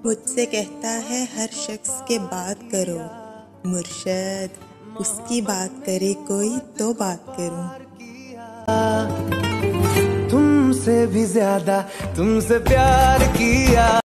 मुझसे कहता है हर शख्स के बात करो, मुर्शद उसकी बात करे कोई तो बात करूं। तुमसे भी ज्यादा तुमसे प्यार किया।